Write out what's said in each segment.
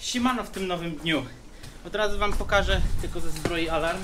Siemano w tym nowym dniu. Od razu wam pokażę, tylko ze zbroi alarm.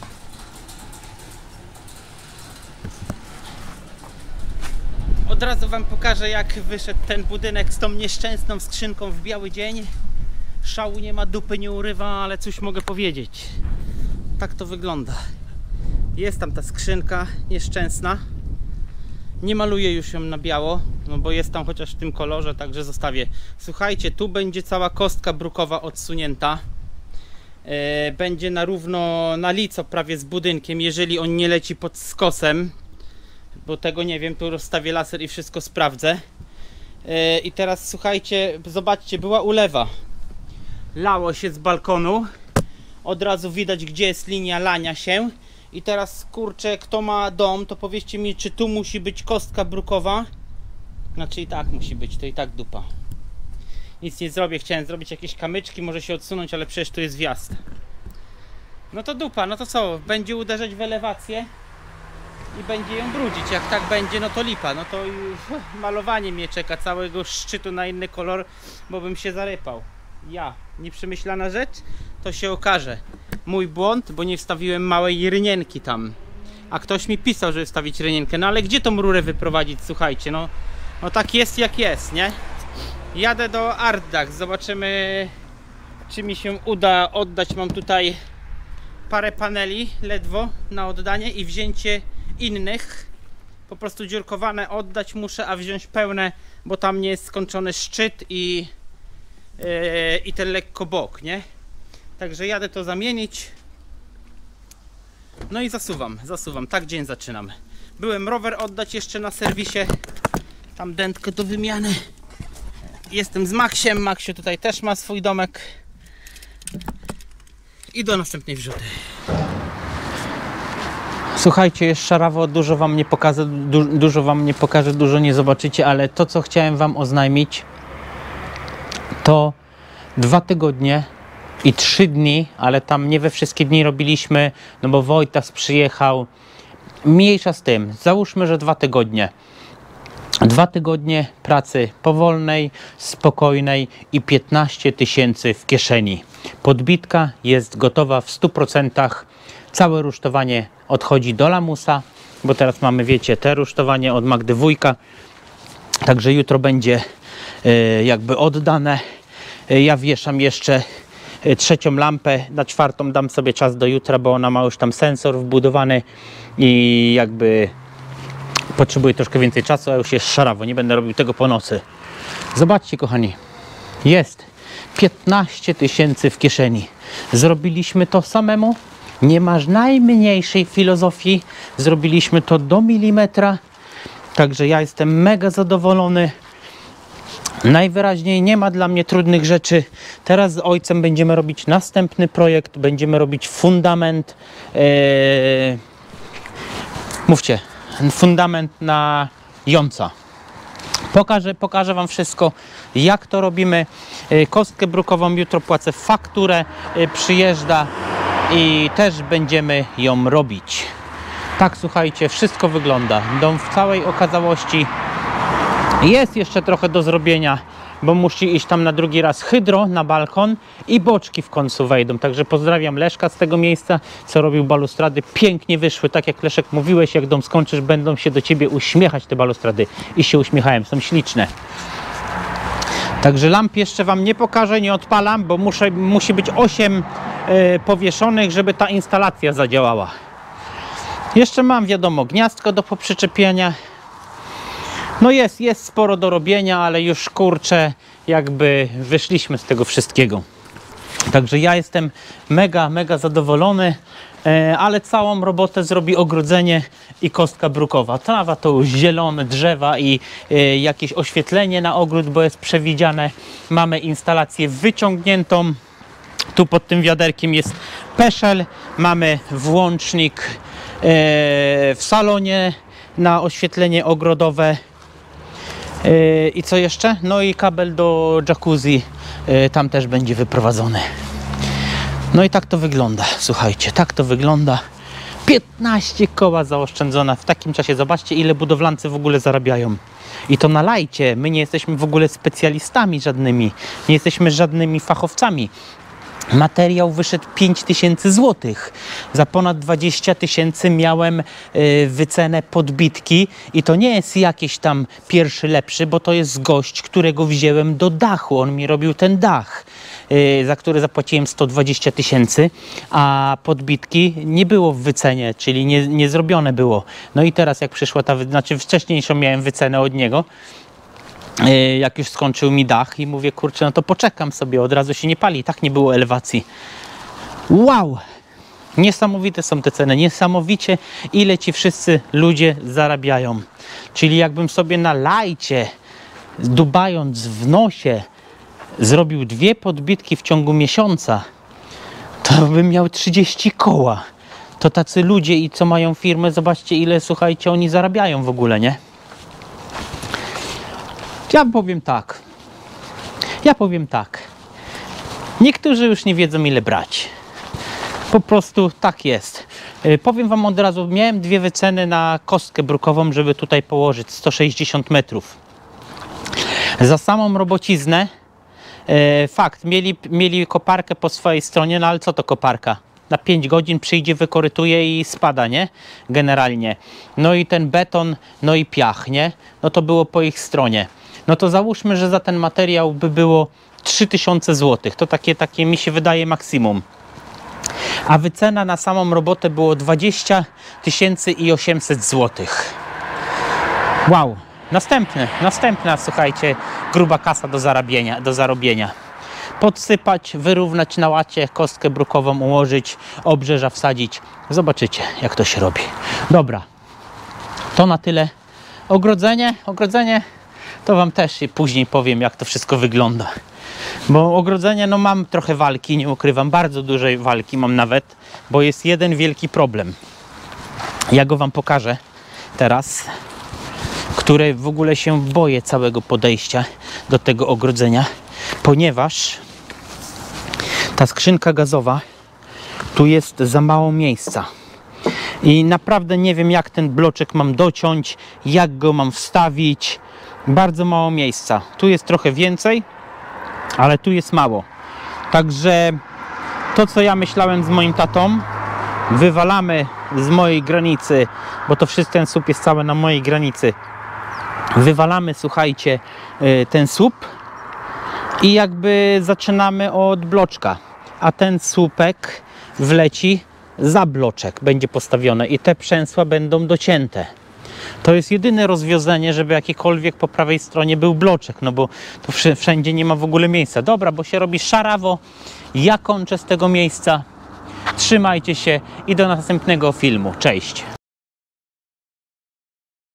Od razu wam pokażę, jak wyszedł ten budynek z tą nieszczęsną skrzynką w biały dzień. Szału nie ma, dupy nie urywa, ale cóż mogę powiedzieć. Tak to wygląda. Jest tam ta skrzynka nieszczęsna. Nie maluję już ją na biało, no bo jest tam chociaż w tym kolorze, także zostawię. Słuchajcie, tu będzie cała kostka brukowa odsunięta. Będzie na równo, na lico prawie z budynkiem, jeżeli on nie leci pod skosem. Bo tego nie wiem, tu rozstawię laser i wszystko sprawdzę. I teraz słuchajcie, zobaczcie, była ulewa. Lało się z balkonu. Od razu widać, gdzie jest linia lania się. I teraz, kurczę, kto ma dom, to powiedzcie mi, czy tu musi być kostka brukowa? Znaczy i tak musi być, to i tak dupa. Nic nie zrobię, chciałem zrobić jakieś kamyczki, może się odsunąć, ale przecież tu jest wjazd. No to dupa, no to co? Będzie uderzać w elewację i będzie ją brudzić. Jak tak będzie, no to lipa. No to już malowanie mnie czeka, całego szczytu na inny kolor, bo bym się zarypał. Ja, nieprzemyślana rzecz, to się okaże. Mój błąd, bo nie wstawiłem małej rynienki tam. A ktoś mi pisał, żeby wstawić rynienkę. No ale gdzie tą rurę wyprowadzić, słuchajcie, no tak jest jak jest, nie? Jadę do Artdach, zobaczymy, czy mi się uda oddać. Mam tutaj parę paneli ledwo na oddanie i wzięcie innych. Po prostu dziurkowane oddać muszę, a wziąć pełne, bo tam nie jest skończony szczyt i ten lekko bok, nie? Także jadę to zamienić. No i zasuwam. Tak dzień zaczynam. Byłem rower oddać jeszcze na serwisie. Tam dętkę do wymiany. Jestem z Maksiem. Maksiu tutaj też ma swój domek. I do następnej wrzuty. Słuchajcie, jest szarawo, dużo wam nie pokażę, dużo nie zobaczycie, ale to, co chciałem wam oznajmić, to 2 tygodnie i 3 dni, ale tam nie we wszystkie dni robiliśmy, no bo Wojtas przyjechał. Mniejsza z tym, załóżmy, że 2 tygodnie. 2 tygodnie pracy powolnej, spokojnej i 15 000 w kieszeni. Podbitka jest gotowa w 100%. Całe rusztowanie odchodzi do lamusa, bo teraz mamy, wiecie, te rusztowanie od Magdy Wójka. Także jutro będzie jakby oddane. Ja wieszam jeszcze 3. lampę, na 4. dam sobie czas do jutra, bo ona ma już tam sensor wbudowany i jakby potrzebuje troszkę więcej czasu, a już jest szarawo, nie będę robił tego po nocy. Zobaczcie, kochani, jest 15 000 w kieszeni. Zrobiliśmy to samemu, nie masz najmniejszej filozofii, zrobiliśmy to do milimetra, także ja jestem mega zadowolony. Najwyraźniej nie ma dla mnie trudnych rzeczy. Teraz z ojcem będziemy robić następny projekt. Będziemy robić fundament. Mówcie. Fundament na jąca. Pokażę wam wszystko, jak to robimy. Kostkę brukową jutro płacę fakturę. Przyjeżdża i też będziemy ją robić. Tak, słuchajcie, wszystko wygląda. Dom w całej okazałości. Jest jeszcze trochę do zrobienia, bo musi iść tam na drugi raz hydro na balkon i boczki w końcu wejdą. Także pozdrawiam Leszka z tego miejsca, co robił balustrady. Pięknie wyszły, tak jak Leszek mówiłeś, jak dom skończysz, będą się do ciebie uśmiechać te balustrady. I się uśmiechałem, są śliczne. Także lamp jeszcze wam nie pokażę, nie odpalam, bo musi być 8 powieszonych, żeby ta instalacja zadziałała. Jeszcze mam, wiadomo, gniazdko do poprzyczepienia. No jest sporo do robienia, ale już, kurczę, jakby wyszliśmy z tego wszystkiego. Także ja jestem mega zadowolony, ale całą robotę zrobi ogrodzenie i kostka brukowa. Trawa to już zielone, drzewa i jakieś oświetlenie na ogród, bo jest przewidziane. Mamy instalację wyciągniętą. Tu pod tym wiaderkiem jest peszel. Mamy włącznik w salonie na oświetlenie ogrodowe. I co jeszcze? No i kabel do jacuzzi tam też będzie wyprowadzony. No i tak to wygląda, słuchajcie, tak to wygląda. 15 koła zaoszczędzone w takim czasie. Zobaczcie, ile budowlańcy w ogóle zarabiają. I to na lajcie. My nie jesteśmy w ogóle specjalistami żadnymi. Nie jesteśmy żadnymi fachowcami. Materiał wyszedł 5000 zł. Za ponad 20 000 miałem wycenę podbitki i to nie jest jakiś tam pierwszy lepszy, bo to jest gość, którego wziąłem do dachu. On mi robił ten dach, za który zapłaciłem 120 000, a podbitki nie było w wycenie, czyli nie zrobione było. No i teraz jak przyszła znaczy wcześniejszą miałem wycenę od niego, jak już skończył mi dach i mówię, kurczę, no to poczekam sobie, od razu się nie pali, tak nie było elewacji. Wow! Niesamowite są te ceny, niesamowicie ile ci wszyscy ludzie zarabiają. Czyli jakbym sobie na lajcie, dubając w nosie, zrobił 2 podbitki w ciągu miesiąca, to bym miał 30 koła. To tacy ludzie i co mają firmę, zobaczcie ile, słuchajcie, oni zarabiają w ogóle, nie? Ja powiem tak. Niektórzy już nie wiedzą ile brać. Po prostu tak jest. Powiem wam od razu, miałem 2 wyceny na kostkę brukową, żeby tutaj położyć 160 metrów. Za samą robociznę, fakt, mieli koparkę po swojej stronie, no ale co to koparka? Na 5 godzin przyjdzie, wykorytuje i spada, nie? Generalnie. No i ten beton, no i piach, nie? No to było po ich stronie. No to załóżmy, że za ten materiał by było 3000 zł. To takie mi się wydaje maksimum. A wycena na samą robotę było 20 800 zł. Wow. Następna, słuchajcie, gruba kasa do zarobienia. Podsypać, wyrównać na łacie, kostkę brukową ułożyć, obrzeża wsadzić. Zobaczycie, jak to się robi. Dobra. To na tyle. Ogrodzenie to wam też później powiem, jak to wszystko wygląda. Bo ogrodzenie, no mam trochę walki, nie ukrywam, bardzo dużej walki mam nawet, bo jest jeden wielki problem. Ja go wam pokażę teraz, który w ogóle się boję całego podejścia do tego ogrodzenia, ponieważ ta skrzynka gazowa, tu jest za mało miejsca. I naprawdę nie wiem, jak ten bloczek mam dociąć, jak go mam wstawić. Bardzo mało miejsca. Tu jest trochę więcej, ale tu jest mało. Także to, co ja myślałem z moim tatą, wywalamy z mojej granicy, bo to wszystko, ten słup jest cały na mojej granicy. Wywalamy, słuchajcie, ten słup i jakby zaczynamy od bloczka, a ten słupek wleci za bloczek, będzie postawione i te przęsła będą docięte. To jest jedyne rozwiązanie, żeby jakiekolwiek po prawej stronie był bloczek, no bo tu wszędzie nie ma w ogóle miejsca. Dobra, bo się robi szarawo. Ja kończę z tego miejsca. Trzymajcie się i do następnego filmu. Cześć!